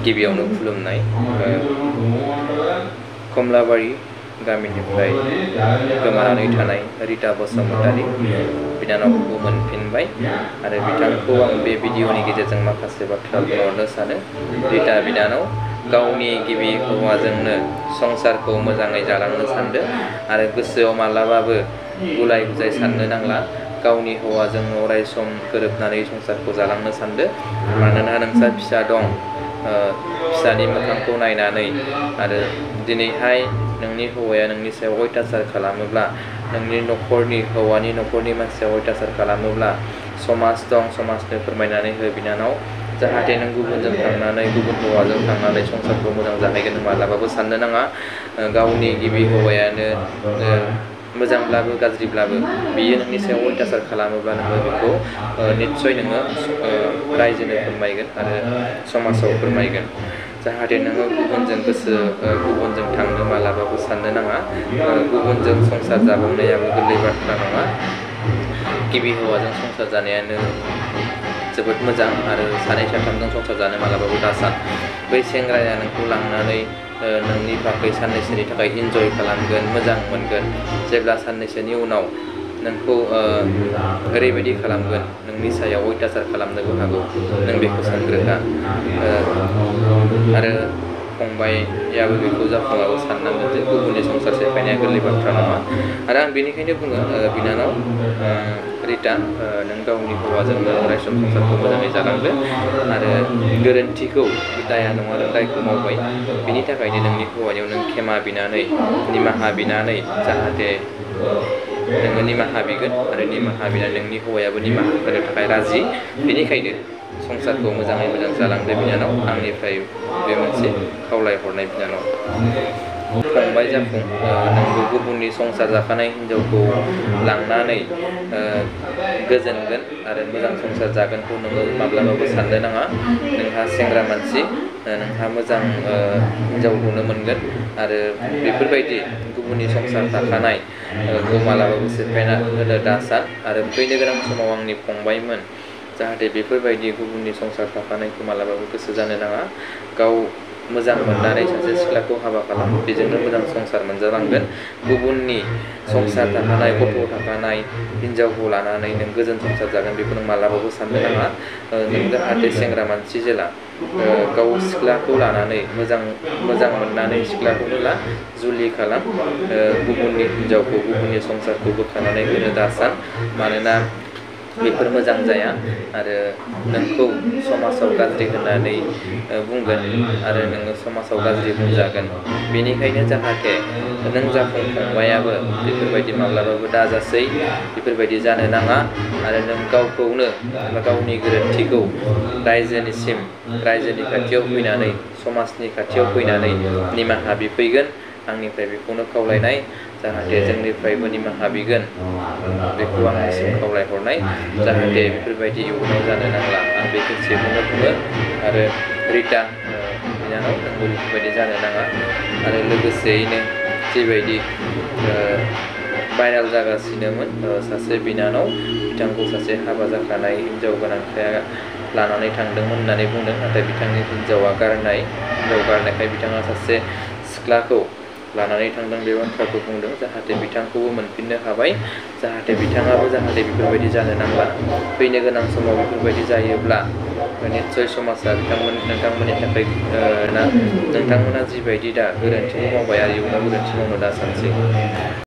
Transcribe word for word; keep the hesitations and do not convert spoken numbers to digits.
गिबियावनो खुलुमनाय कमलाबारि गामिनिफ्राय गोमानानै थानाय रिता बसुमतारी बिनानावखौ मोनफिनबाय आरो बिथांखौ आं बे भिडिअनि गेजेरजों माखासे बाथ्रा बुंहरनो सानो। रिता बिनानाव गावनि गिबि हौवाजोंनो संसारखौ मोजाङै जालांनो सानदों आरो गोसोआव मालाबाबो गुलाय गुजाय साननो नांला। गावनि हौवाजों अराय सम गोरोबनानै संसारखौ जालांनो सानदों। मानोना नोंसा फिसा दं, फिसानि मोखांखौ नायनानै आरो दिनैहाय नोंनि हौवाया नोंनि सायाव अयथासार खालामोब्ला, नोंनि न'खरनि हौवानि न'खरनि मानसिया अयथासार खालामोब्ला समाज दं, समाजनो फोरमायनानै हो बिनानाव, जाहाथे नों गुबुनजों थांनानै गुबुन हौवाजों थांनानै संसारखौ मोजां जाहैगोन मालाबाबो साननो नाङा। गावनि गिबि हौवायानो मोजांब्लाबो गाज्रिब्लाबो बियो नोंनि सायाव अयथासार खालामोब्ला नोङो बेखौ निस्सय नोङो रायजोनो फोरमायगोन आरो समाजाव फोरमायगोन। जाहाथे नोङो गुबुनजों गोसो गुबुनजों थांनो मालाबाबो साननो नाङा। गुबुनजों संसार जाबावनायाबो गोरलै बाथ्रा नङा। गिबि हौवाजों संसार जानायानो जोबोद मोजां आरो सानै साथामजों संसार जानो मालाबाबो दासान। बै सेंग्राया नोंखौ लांनानै नोंनि बागै साननैसोनि थाखाय इन्जय खालामगोन, मोजां मोनगोन। जेब्ला साननैसोनि उनाव नोंखौ ओरैबायदि खालामगोन, नोंनि सायाव अयथासार खालामनोबो हागौ, नों बेखौ सानग्रोखा। आरो फंबायाबो बेखौ जाफुङाबो साननांगोन जे गुबुननि संसार सेफायनाया गोरलै बाथ्रा नङा। आरो आं बेनिखायनो बुङो बिनानाव रिता, नों गावनि हौवाजोंनो अराय सम संसारखौ मोजाङै जालांदो आरो गोरोन्थिखौ, दाया नङा नों दायखौ मावबाय, बिनि थाखायनो नोंनि हौवानियाव नों खेमा बिनानै निमाहा बिनानै जाहाथे नोङो निमाहा बिगोन आरो निमाहा बिनानै नोंनि हौवायाबो निमाहा होनो थाखाय राजि। बेनिखायनो संसारखौ मोजाङै मोजां जालांदो बिनानाव, आंनिफ्राय बे मोनसे खावलायहरनाय बिनानाव। फंबाय जाफुं, नोंबो गुबुननि संसार जाखानाय हिन्जावखौ लांनानै गोजोनगोन आरो मोजां संसार जागोनखौ नोङो माब्लाबाबो साननो नाङा। नोंहा सेंग्रा मानसि, नोंहा मोजां हिन्जावखौनो मोनगोन आरो बेफोरबायदि गुबुननि संसार जाखानाय मालाबाबो सेफायना होनो दासान। आरो फैनो गोनां समाव आंनि फंबायमोन, जाहाथे बेफोरबायदि गुबुननि संसार थाखानायखौ मालाबाबो गोसो जानो नाङा। गाव मोजां मोननानै सासे सिख्लाखौ हाबा खालाम, बेजोंनो मोजां संसार मोनजालांगोन। गुबुननि संसार थाखानाय, गथ' थाखानाय हिन्जावखौ लानानै नों गोजोन संसार जागोन बेखौ नों मालाबाबो साननो नाङा। नों जाहाथे सेंग्रा मानसि जेला गाव सिख्लाखौ लानानै मोजां मोजां मोननानै सिख्लाखौनो ला, जुलि खालाम। गुबुननि हिन्जावखौ, गुबुननि संसारखौ बोखानानै होनो दासान। मानोना बेफोर मोजां जाया आरो नोंखौ समाजाव गाज्रि होननानै बुंगोन आरो नोङो समाजाव गाज्रि बुंजागोन। बेनिखायनो जाहाथे नों जाफुं फंबायाबो बेफोरबायदि माब्लाबाबो दाजासै, बेफोरबायदि जानो नाङा। आरो नों गावखौनो एबा गावनि गोरोन्थिखौ रायजोनिसिम, रायजोनि खाथियाव फैनानै, समाजनि खाथियाव फैनानै निमाहा बिफैगोन। आंनिफ्राय बेखौनो खावलायनाय, जाहाथे जोंनिफ्रायबो निमाहा बिगोन, बेखौ आंनिसिम खावलायहरनाय। जाहाथे बेफोरबायदि इयुनाव जानो नांला, आं बे खेबसेखौनो बुङो। आरो रिता बिनानाव, नोंबो बेफोरबायदि जानो नाङा। आरो लोगोसेयैनो जिबायदि भाइरेल जागासिनोमोन, सासे बिनानाव बिथांखौ सासे हाबा जाखानाय हिन्जाव गोनांखाया लानानै थांदोंमोन होननानै बुंदों। नाथाय बिथांनि हिन्जावा गारनाय, हिन्जाव गारनायखाय बिथाङा सासे सिख्लाखौ लानानै थांदों, बे बाथ्राखौ बुंदों। जाहाथे बिथांखौबो मोनफिननो हाबाय, जाहाथे बिथाङाबो जाहाथे बेफोरबायदि जानो नांला। फैनो गोनां समाव बेफोरबायदि जायोब्ला निस्सय समाजा बिथांमोन नोंथांमोननि थाखाय नोंथांमोना जिबायदि दा गोरोन्थिखौ मावबाय आरो इयुनाव गोरोन्थि मावनो दा सानसै।